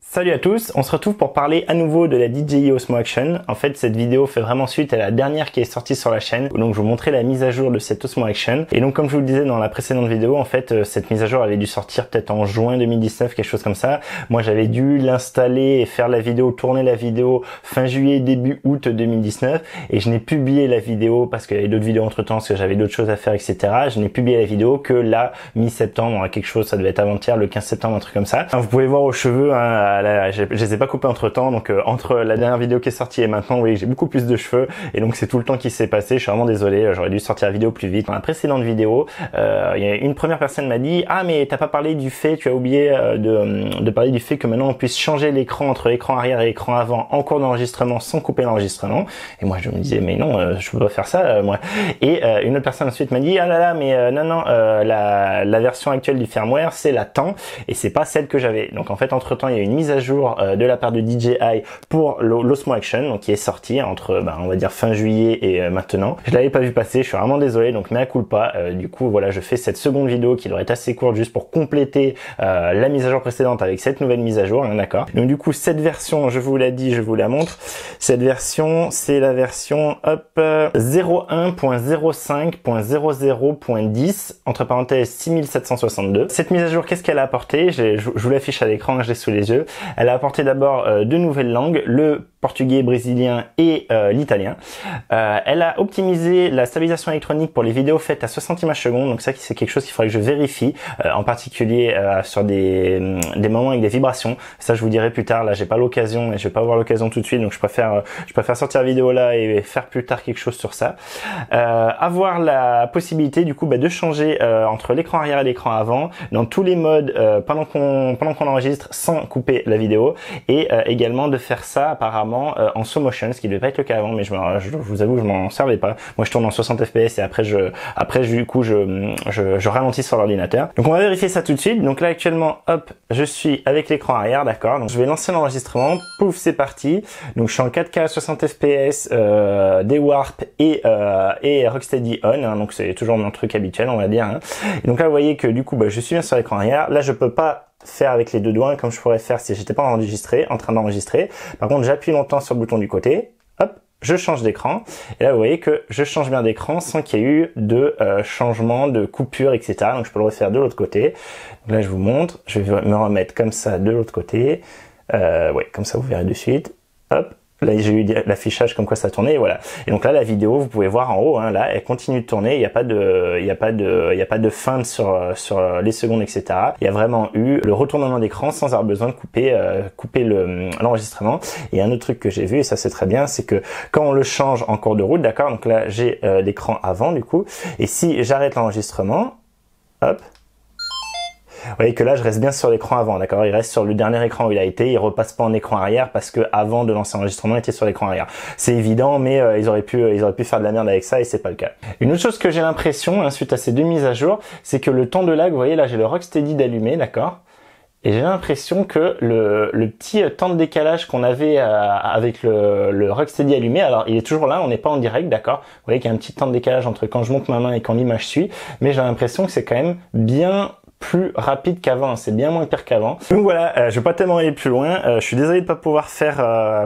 Salut à tous, on se retrouve pour parler à nouveau de la DJI Osmo Action. En fait, cette vidéo fait vraiment suite à la dernière qui est sortie sur la chaîne. Donc, je vous montrais la mise à jour de cette Osmo Action. Et donc, comme je vous le disais dans la précédente vidéo, en fait, cette mise à jour avait dû sortir peut-être en juin 2019, quelque chose comme ça. Moi, j'avais dû l'installer et faire la vidéo, tourner la vidéo fin juillet, début août 2019. Et je n'ai publié la vidéo parce qu'il y avait d'autres vidéos entre temps, parce que j'avais d'autres choses à faire, etc. Je n'ai publié la vidéo que là, mi-septembre, quelque chose, ça devait être avant-hier, le 15 septembre, un truc comme ça. Enfin, vous pouvez voir aux cheveux, hein, je les ai pas coupés entre temps, donc entre la dernière vidéo qui est sortie et maintenant, vous voyez que j'ai beaucoup plus de cheveux et donc c'est tout le temps qui s'est passé. Je suis vraiment désolé, j'aurais dû sortir la vidéo plus vite. Dans la précédente vidéo, il y a une première personne m'a dit: ah, mais t'as pas parlé du fait, tu as oublié de parler du fait que maintenant on puisse changer l'écran entre l'écran arrière et l'écran avant en cours d'enregistrement sans couper l'enregistrement. Et moi je me disais mais non, je peux pas faire ça moi. Et une autre personne ensuite m'a dit: ah là là, mais non, la version actuelle du firmware c'est la temps et c'est pas celle que j'avais. Donc en fait entre temps il y a une mise à jour de la part de DJI pour l'Osmo Action, donc qui est sorti entre on va dire fin juillet et maintenant. Je l'avais pas vu passer, je suis vraiment désolé, donc mea culpa. Du coup voilà, je fais cette seconde vidéo qui doit être assez courte juste pour compléter la mise à jour précédente avec cette nouvelle mise à jour, hein, d'accord. Donc du coup cette version, je vous l'ai dit, je vous la montre. Cette version c'est la version 01.05.00.10 entre parenthèses 6762. Cette mise à jour, qu'est-ce qu'elle a apporté? Je vous l'affiche à l'écran, je l'ai sous les yeux. Elle a apporté d'abord deux nouvelles langues, le portugais brésilien et l'italien. Elle a optimisé la stabilisation électronique pour les vidéos faites à 60 images secondes, donc ça c'est quelque chose qu'il faudrait que je vérifie, en particulier sur des moments avec des vibrations. Ça je vous dirai plus tard, là j'ai pas l'occasion et je vais pas avoir l'occasion tout de suite, donc je préfère sortir la vidéo là et faire plus tard quelque chose sur ça. Avoir la possibilité du coup de changer entre l'écran arrière et l'écran avant dans tous les modes pendant qu'on enregistre sans couper la vidéo, et également de faire ça apparemment en slow motion, ce qui devait pas être le cas avant, mais je vous avoue je m'en servais pas. Moi je tourne en 60 fps et après du coup je ralentis sur l'ordinateur. Donc on va vérifier ça tout de suite. Donc là actuellement hop, je suis avec l'écran arrière, d'accord. Donc je vais lancer l'enregistrement, pouf, c'est parti. Donc je suis en 4K 60 fps, des warp et Rocksteady on, hein, donc c'est toujours mon truc habituel on va dire, hein. Et donc là vous voyez que du coup je suis bien sur l'écran arrière. Là je peux pas faire avec les deux doigts comme je pourrais faire si j'étais pas en train d'enregistrer. Par contre j'appuie longtemps sur le bouton du côté, hop, je change d'écran, et là vous voyez que je change bien d'écran sans qu'il y ait eu de changement, de coupure, etc. Donc je peux le refaire de l'autre côté. Donc là je vous montre, je vais me remettre comme ça de l'autre côté, ouais, comme ça vous verrez de suite, hop. Là, j'ai eu l'affichage comme quoi ça tournait, et voilà. Et donc là, la vidéo, vous pouvez voir en haut, hein, là, elle continue de tourner. Il n'y a pas de feinte sur les secondes, etc. Il y a vraiment eu le retournement d'écran sans avoir besoin de couper l'enregistrement. Et un autre truc que j'ai vu, et ça c'est très bien, c'est que quand on le change en cours de route, d'accord, donc là, j'ai l'écran avant, du coup. Et si j'arrête l'enregistrement, hop, vous voyez que là je reste bien sur l'écran avant, d'accord, il reste sur le dernier écran où il a été, il repasse pas en écran arrière parce que avant de lancer l'enregistrement il était sur l'écran arrière. C'est évident, mais ils auraient pu faire de la merde avec ça et c'est pas le cas. Une autre chose que j'ai l'impression, hein, suite à ces deux mises à jour, c'est que le temps de lag, vous voyez là j'ai le Rocksteady d'allumé, d'accord, et j'ai l'impression que le petit temps de décalage qu'on avait avec le Rocksteady allumé, alors il est toujours là, on n'est pas en direct, d'accord. Vous voyez qu'il y a un petit temps de décalage entre quand je monte ma main et quand l'image suit, mais j'ai l'impression que c'est quand même bien plus rapide qu'avant, c'est bien moins pire qu'avant. Donc voilà, je vais pas tellement aller plus loin. Je suis désolé de pas pouvoir faire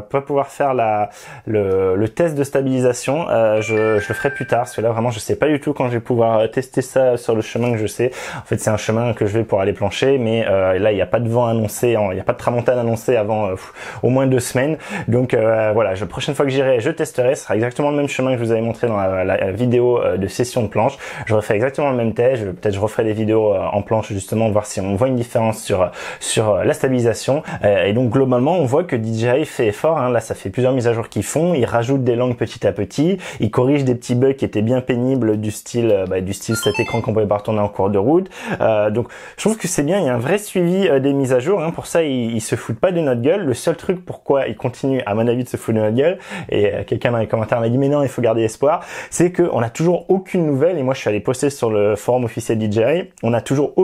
le test de stabilisation. Je le ferai plus tard, parce que là vraiment je sais pas du tout quand je vais pouvoir tester ça sur le chemin que je sais. En fait c'est un chemin que je vais pour aller plancher, mais là il n'y a pas de vent annoncé, il n'y a pas de tramontane annoncée avant au moins 2 semaines. Donc voilà, la prochaine fois que j'irai, je testerai. Ce sera exactement le même chemin que je vous avais montré dans la vidéo de session de planche. Je refais exactement le même test. Peut-être je referai des vidéos en planche justement, voir si on voit une différence sur la stabilisation. Et donc globalement on voit que DJI fait effort, hein. Là ça fait plusieurs mises à jour qu'ils font, ils rajoutent des langues petit à petit, ils corrigent des petits bugs qui étaient bien pénibles du style cet écran qu'on pouvait pas retourner en cours de route. Donc je trouve que c'est bien, il y a un vrai suivi des mises à jour, hein. Pour ça ils se foutent pas de notre gueule. Le seul truc pourquoi ils continuent à mon avis de se foutre de notre gueule, et quelqu'un dans les commentaires m'a dit mais non il faut garder espoir, c'est que on a toujours aucune nouvelle, et moi je suis allé poster sur le forum officiel DJI, on a toujours aucune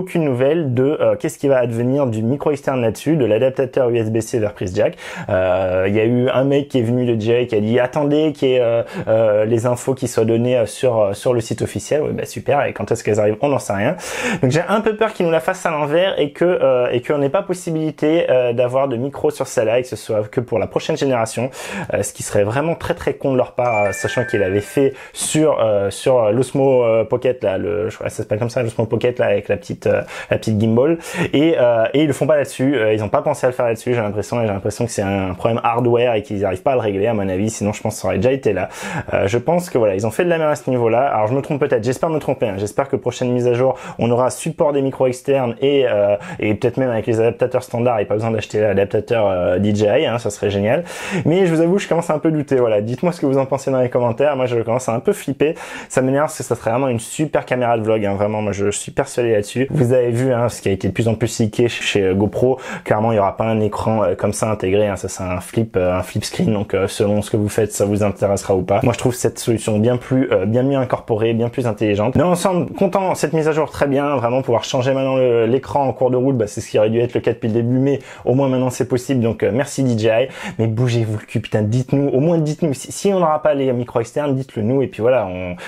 aucune nouvelle de qu'est-ce qui va advenir du micro externe là-dessus, de l'adaptateur USB-C vers prise jack. Il y a eu un mec qui est venu de DJI qui a dit attendez qu'il y ait les infos qui soient données sur le site officiel. Ouais, bah super, et quand est-ce qu'elles arrivent, on n'en sait rien. Donc j'ai un peu peur qu'ils nous la fassent à l'envers et qu'on n'ait pas possibilité d'avoir de micro sur celle-là et que ce soit que pour la prochaine génération, ce qui serait vraiment très très con de leur part, sachant qu'il avait fait sur l'Osmo Pocket là, je crois que ça s'appelle comme ça, l'Osmo Pocket là avec la petite gimbal, et ils le font pas là-dessus, ils ont pas pensé à le faire là-dessus, j'ai l'impression que c'est un problème hardware et qu'ils n'arrivent pas à le régler à mon avis, sinon je pense que ça aurait déjà été là. Je pense que voilà, ils ont fait de la merde à ce niveau-là. Alors je me trompe peut-être, j'espère me tromper, hein. J'espère que prochaine mise à jour, on aura support des micros externes et peut-être même avec les adaptateurs standards et pas besoin d'acheter l'adaptateur DJI, hein, ça serait génial. Mais je vous avoue, je commence à un peu douter. Voilà, dites-moi ce que vous en pensez dans les commentaires. Moi, je commence à un peu flipper. Ça m'énerve parce que ça serait vraiment une super caméra de vlog, hein. Vraiment, moi, je suis persuadé là-dessus. Vous avez vu, hein, ce qui a été de plus en plus leaké chez GoPro. Clairement, il y aura pas un écran comme ça intégré, hein. Ça, c'est un flip screen. Donc, selon ce que vous faites, ça vous intéressera ou pas. Moi, je trouve cette solution bien mieux incorporée, bien plus intelligente. Mais ensemble, content, cette mise à jour très bien. Vraiment, pouvoir changer maintenant l'écran en cours de route, bah, c'est ce qui aurait dû être le cas depuis le début, mais au moins maintenant c'est possible. Donc, merci DJI. Mais bougez-vous le cul, putain, dites-nous, au moins dites-nous, si on n'aura pas les micros externes, dites-le nous, et puis voilà,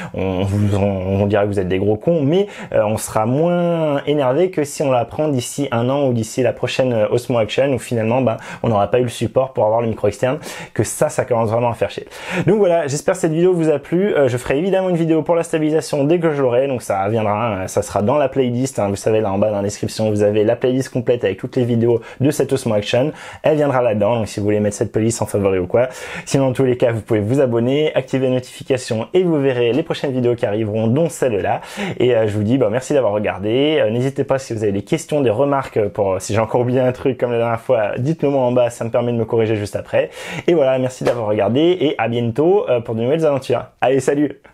on dirait que vous êtes des gros cons, mais on sera moins énervé que si on l'apprend d'ici un an ou d'ici la prochaine Osmo Action, où finalement, bah, on n'aura pas eu le support pour avoir le micro externe, que ça commence vraiment à faire chier. Donc voilà, j'espère que cette vidéo vous a plu. Je ferai évidemment une vidéo pour la stabilisation dès que je l'aurai, donc ça reviendra, ça sera dans la playlist, hein, vous savez, là en bas dans la description, vous avez la playlist complète avec toutes les vidéos de cette Osmo Action, elle viendra là-dedans, donc si vous voulez mettre cette playlist en favori ou quoi. Sinon, dans tous les cas, vous pouvez vous abonner, activer les notifications et vous verrez les prochaines vidéos qui arriveront, dont celle-là. Et je vous dis merci d'avoir regardé. N'hésitez pas, si vous avez des questions, des remarques, si j'ai encore oublié un truc comme la dernière fois, dites-le moi en bas, ça me permet de me corriger juste après. Et voilà, merci d'avoir regardé et à bientôt pour de nouvelles aventures. Allez, salut!